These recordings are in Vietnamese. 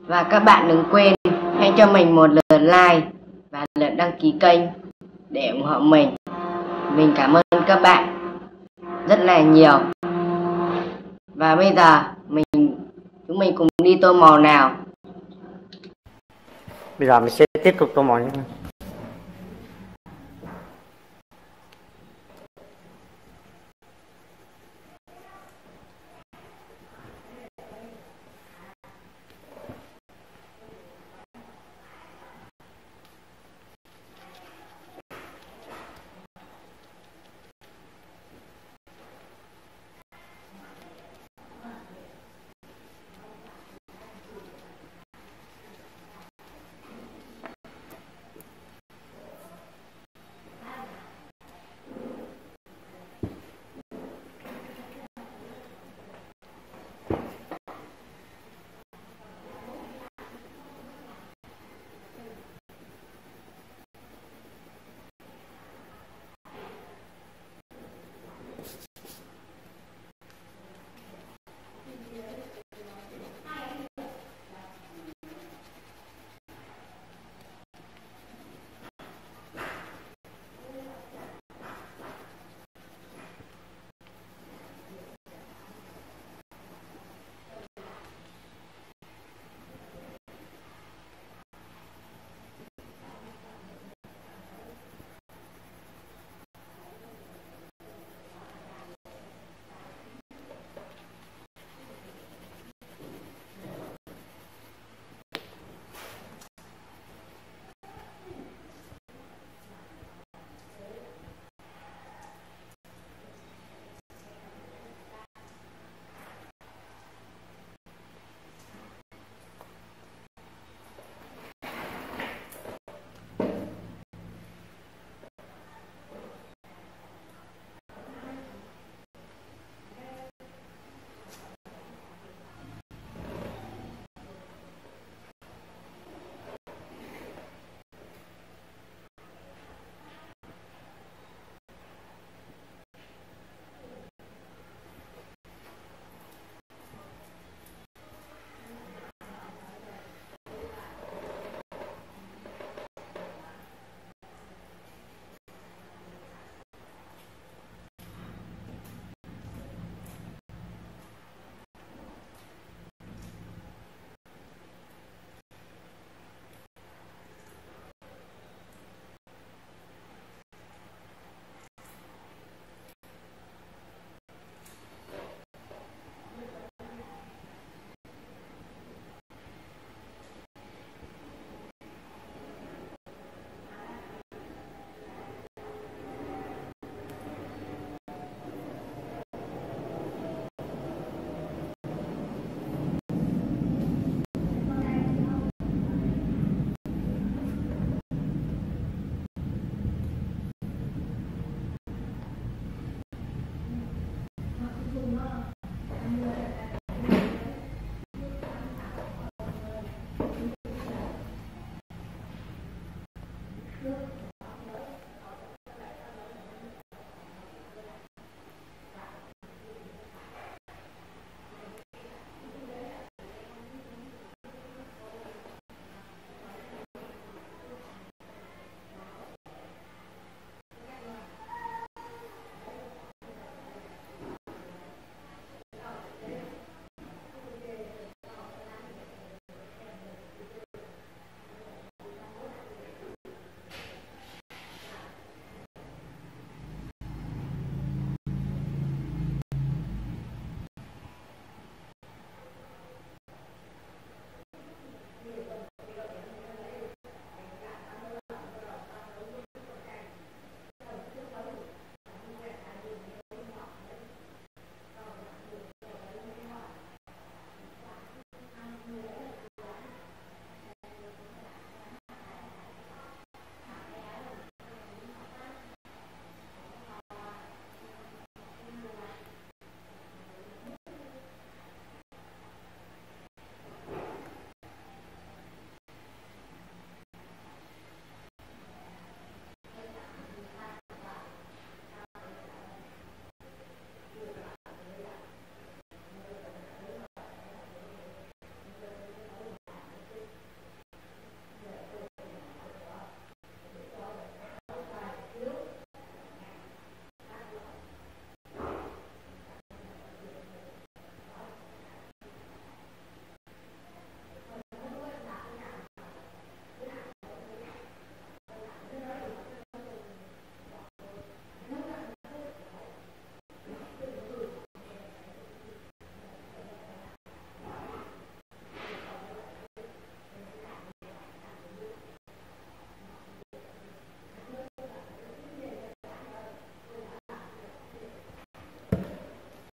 Và các bạn đừng quên hãy cho mình một lượt like và lượt đăng ký kênh để ủng hộ mình. Mình cảm ơn các bạn rất là nhiều. Và bây giờ chúng mình cùng đi tô màu nào. Bây giờ mình sẽ tiếp tục tô màu nhé.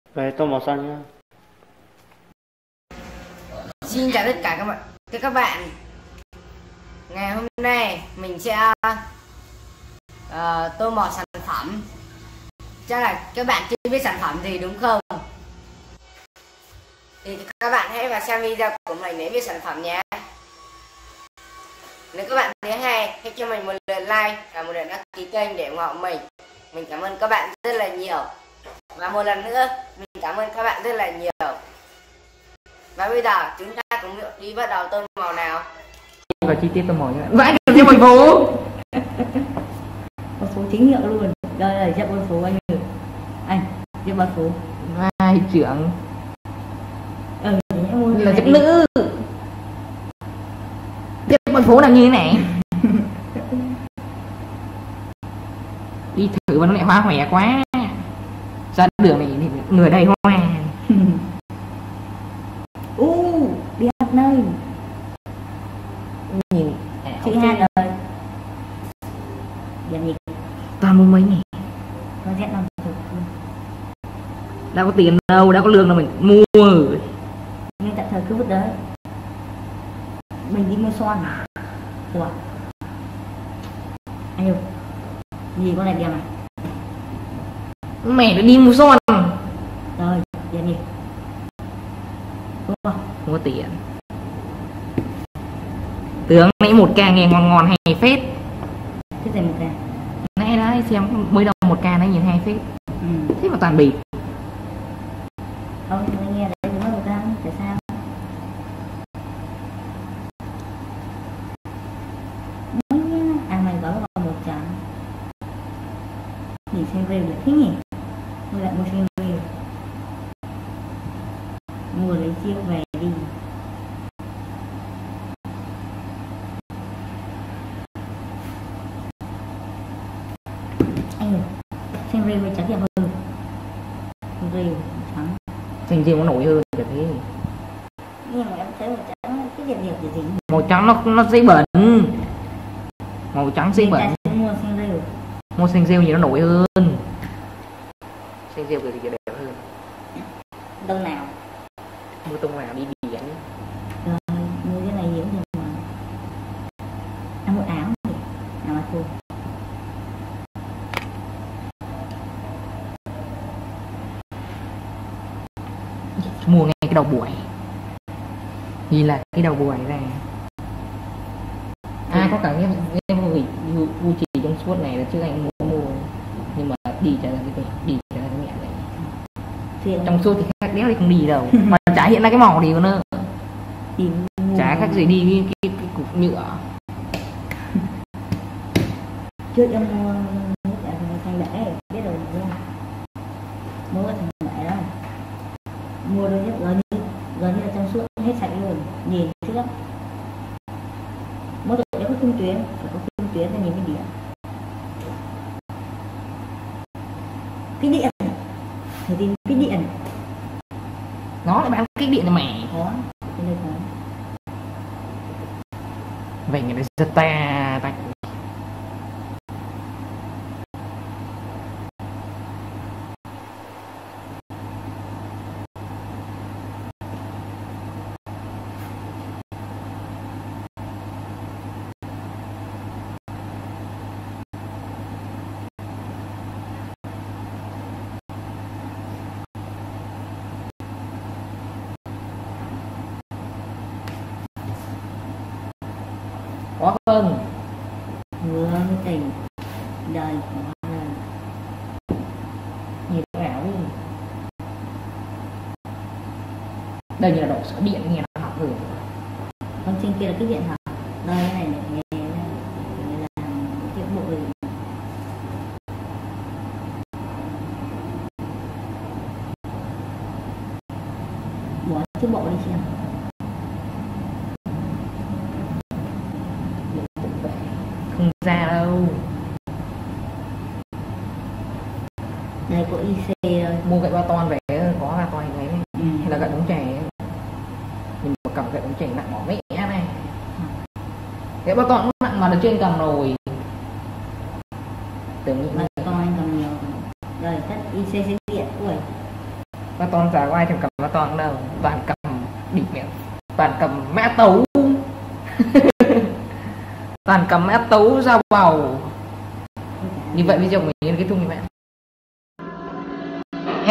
Về tô màu xanh nhá. Xin chào tất cả các bạn. Ngày hôm nay mình sẽ tô màu sản phẩm. Chắc là các bạn chưa biết sản phẩm gì đúng không? Thì các bạn hãy vào xem video của mình để biết sản phẩm nhé. Nếu các bạn thấy hay, hãy cho mình một lượt like và một lượt đăng ký kênh để ủng hộ mình. Mình cảm ơn các bạn rất là nhiều. Và một lần nữa, mình cảm ơn các bạn rất là nhiều. Và bây giờ chúng ta cùng đi bắt đầu tô màu nào. Và chi tiết tô màu nhé. Vãi cầm cho mình phố. Con số chính hiệu luôn. Đây là chép con số anh ơi. Anh, chép con số. Vai trưởng là chép đi. nữ. Chép con phố là như thế này. Đi thử mà nó lại hoa hòe quá. Ra đường này thì người đầy hoa. Đi học nơi. Nhìn Chị hát rồi. Điểm gì? toàn mua mấy này. Con sẽ làm thực. Đâu có tiền đâu, đâu có lương đâu mình mua. Nhưng tạm thời cứ vứt đấy. Mình đi mua son. Ủa? Anh ơi. Gì con này điểm này? Mẹ đã đi mua son. Rồi, điểm gì? Đúng không? Không có tiền. Tướng nãy 1k nghe ngon ngon hay phết. Thế này một cái. Nãy đấy xem mới đầu 1k nó nhìn hay phết. Thế mà toàn bịp. Không, anh nghe đấy đúng là một cái. Tại sao? Mới nha. À mày có vào một trắng. Nhìn xem rêu là thích nhỉ? Mua lại mua xem rêu. Mua lấy chiêu về đi. Anh ơi, xem rêu với trắng đẹp hơn. Rêu trắng. Xanh riêng nó nổi hơn kiểu thế. Nhưng mà em thấy màu trắng cái đẹp đẹp gì Màu trắng nó dễ bẩn. Màu trắng dễ bẩn. Mua xem rêu. Mua xanh rêu thì nó nổi hơn. Xanh rêu thì đẹp hơn. Tông nào? Mua tông nào đi biển. Rồi, mua cái này hiếm rồi mà. Ăn một áo đi. Nào mà thôi. Mua ngay cái đầu buổi. Vì là cái đầu buổi này. Có cả cái gửi u trì trong suốt này là trước anh mua. Nhưng mà đi trả lại cái mẹ này. Trong suốt thì khác đéo thì không đi đâu. Mà chả hiện ra cái màu gì nữa. Chả khác gì đi cái cục nhựa. Trước em mua thành lễ biết rồi đúng không? Mua cái thành lễ đó. Mua đôi nhất gần như là trong suốt hết sạch luôn, nhìn thích lắm. Mỗi tội nếu có khung tuyến, phải có khung tuyến thì nhìn cái điện. Cái điện thì tìm cái điện. Nó lại bán cái điện cho mẹ. Có cái này có. Vậy người ta giật ta. Có không? Vừa mới tỉnh đời của đời. Nhìn cái ảo đi. Đây như là độ sửa điện nghe nó học rồi. Con trên kia là cái điện hả? Đây cái này này nghe này làm cái bộ rồi. Bỏ chiếc bộ đi xem. Không ra đâu. Đây có IC rồi. Mua gậy ba ton về có ba ton này hay là gậy bóng chày. Nhưng mà cầm gậy bóng chày nặng bỏ mẹ này. Gậy ba ton cũng nặng mà được trên cầm rồi. Tưởng như ba ton anh cầm nhiều. Đây tắt IC sẽ điện. Ui. Mà toàn chả có ai thèm cầm mà toàn đâu, toàn cầm địch mẹ, toàn cầm mã tấu. Toàn cầm mã tấu dao bầu. Như vậy bây giờ mình kết thúc như vậy.